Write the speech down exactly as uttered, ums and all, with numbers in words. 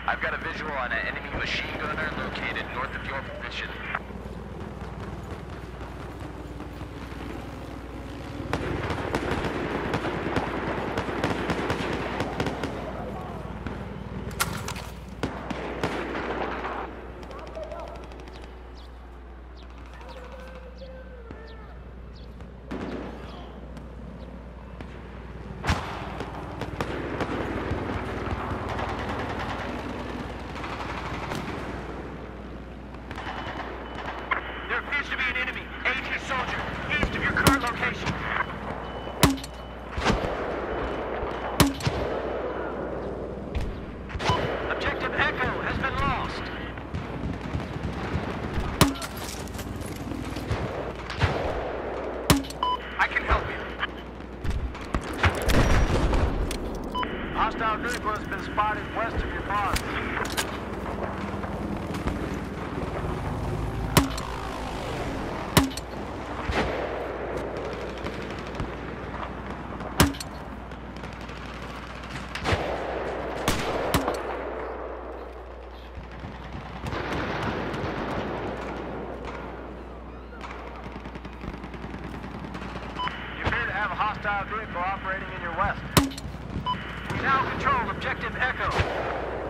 I've got a visual on an enemy machine gunner located north of your position. Hostile vehicle has been spotted west of your pond. You appear to have a hostile vehicle operating in your west. We now control Objective Echo.